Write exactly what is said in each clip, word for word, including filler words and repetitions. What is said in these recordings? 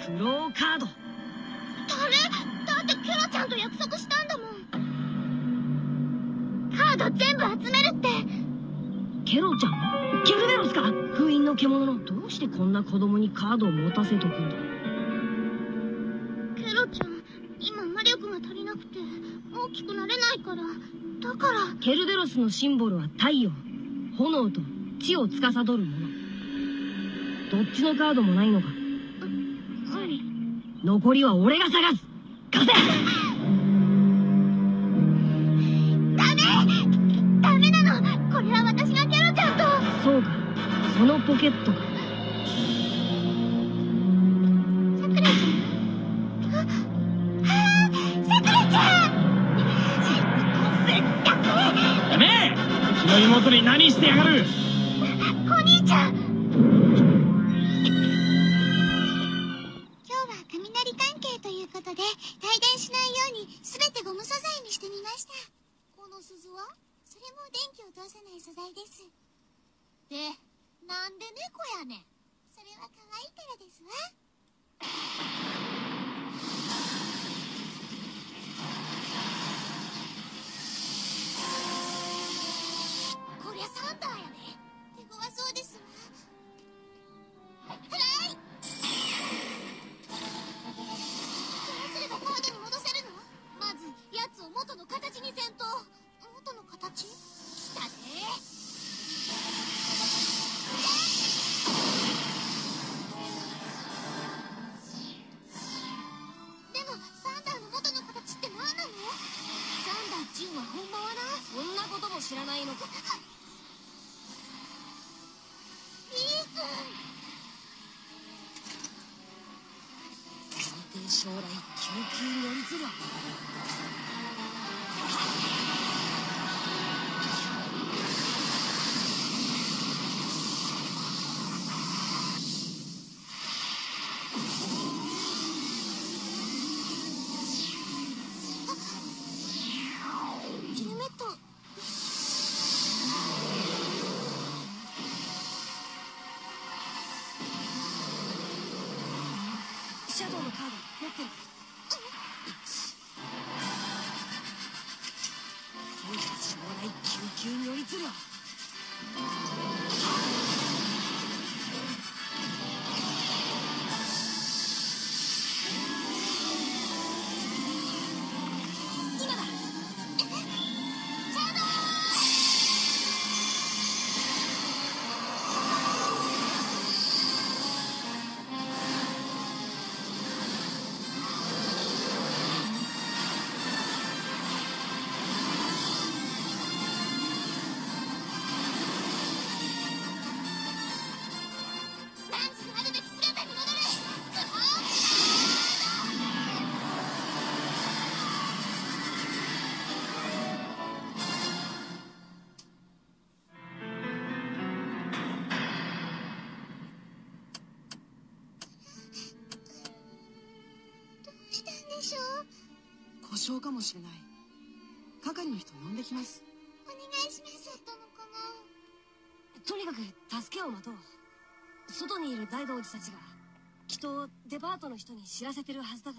クローカード。 誰？だってケロちゃんと約束したんだもん。カード全部集めるって。 ケロちゃん？ケルベロスか？封印の獣の。どうしてこんな子供にカードを持たせとくんだ。 ケロちゃん、今魔力が足りなくて大きくなれないから。だから。 ケルベロスのシンボルは太陽、炎と地を司るもの。どっちのカードもないのか。 うん。 残りは俺が探す。貸せ。 ダメダメなの。これは私がケロちゃんと。 そうか、そのポケットか。 さくらちゃん。ああ、さくらちゃん。 やめえ！うちの妹に何してやがる！ お兄ちゃん。ということで、帯電しないように全てゴム素材にしてみました。この鈴はそれも電気を通さない素材です。で、なんで猫やねん。それは可愛いからですわ。こりゃサンダーやね。手強そうですわ。はい。カードに戻せるの？まずやつを元の形にせんと。元の形？きたね。でもサンダーの元の形って何なの？サンダーチンはほんまはな。そんなことも知らないのか。リー君。 将来救急乗り継ぐ。 ヘルメット。 シャドウのカード持ってる。将来救急乗り継ぐ。故障かもしれない。係の人呼んできます。 お願いします。だったのかな。 とにかく助けを待とう。外にいる大道寺たちがきっとデパートの人に知らせてるはずだから。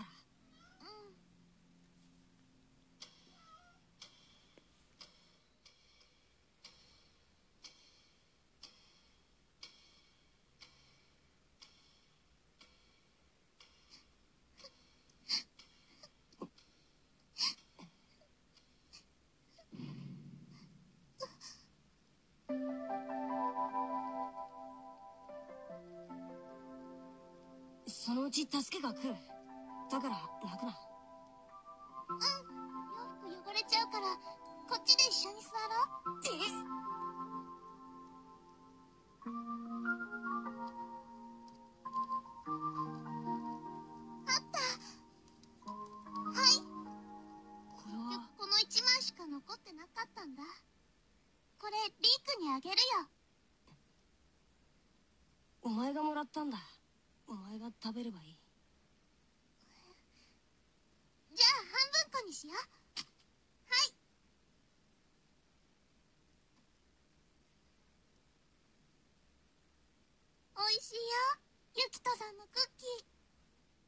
そのうち助けが来る。だから泣くな。 うん。洋服汚れちゃうからこっちで一緒に座ろう。です。あった。はい。 これはこの一枚しか残ってなかったんだ。これリークにあげるよ。 お前がもらったんだ。お前が食べればいい。 じゃあ半分こにしよう。はい。おいしいよ、ユキトさんのクッキー。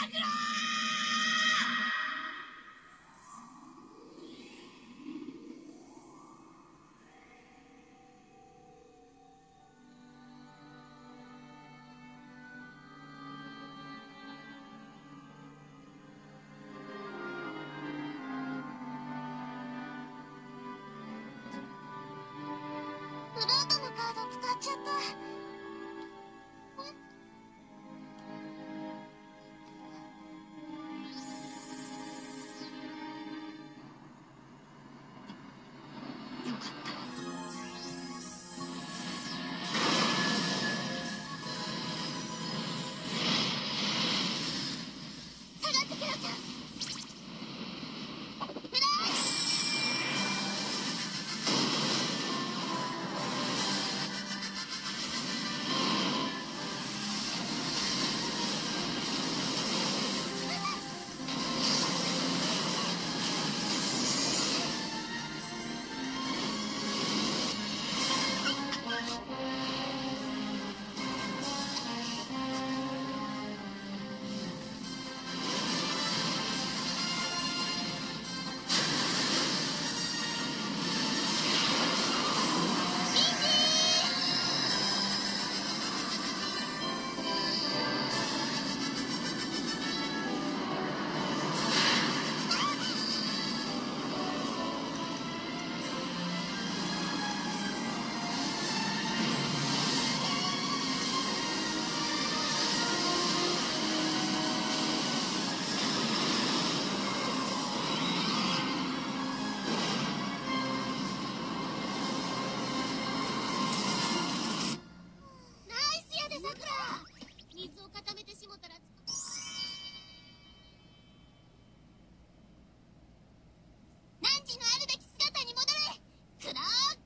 フルートのカード使っちゃった。 よかった。 下がってケロちゃん。フラッシュ。水を固めてしもたら汝のあるべき姿に戻れクローカ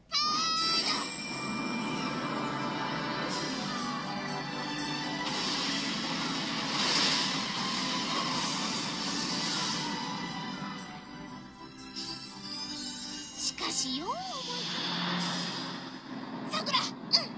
ード。しかしよう思いつく。さくら、うん、フライ。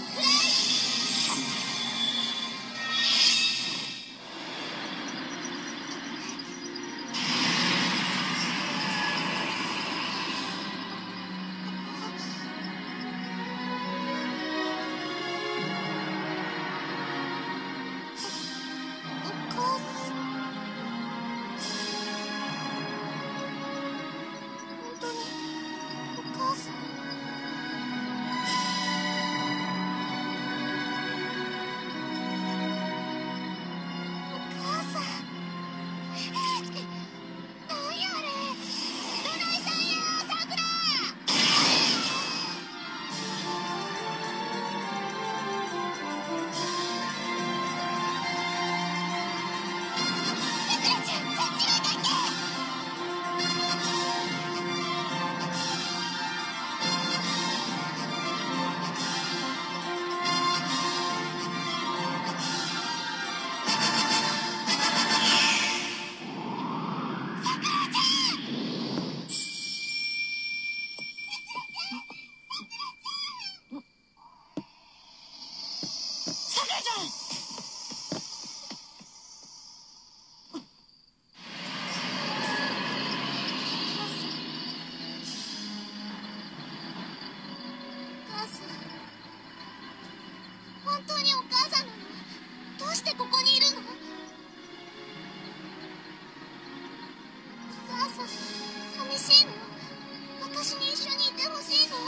寂しいの？私に一緒にいてほしいの？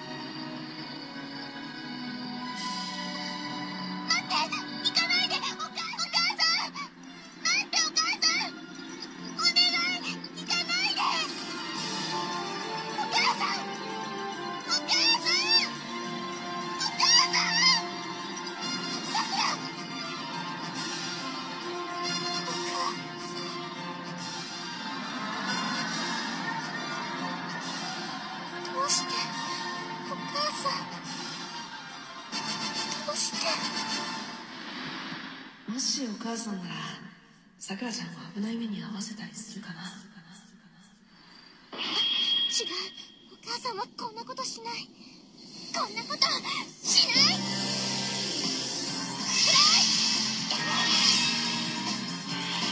待って！行かないで！お母、お母さん！待ってお母さん！お願い！行かないで！お母さん！お母さん！お母さん！さくら！お母さん。どうして？お母さん。どうして？ もしお母さんならさくらちゃんを危ない目に遭わせたりするかな。 違う。お母さんはこんなことしない。こんなことしない。フライ！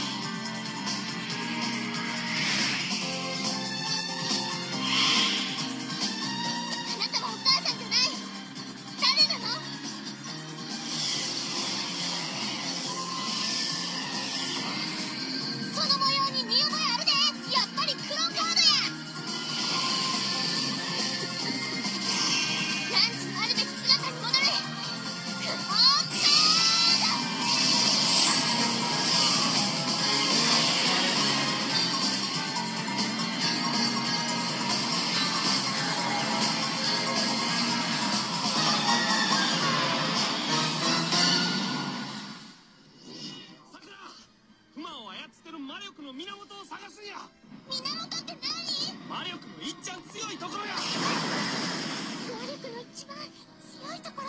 強いところや。 能力の一番強いところ。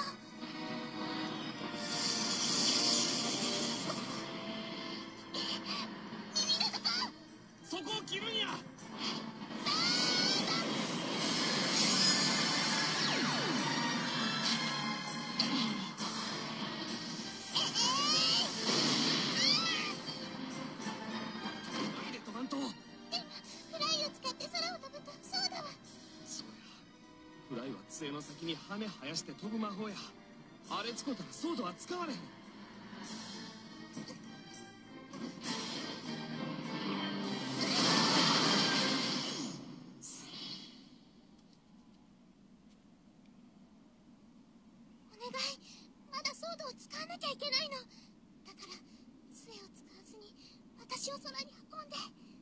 耳だとか。 そこを切るんや。杖の先に羽生やして飛ぶ魔法や。あれ使うたらソードは使われへん。 お願い、まだソードを使わなきゃいけないの。だから杖を使わずに私を空に運んで。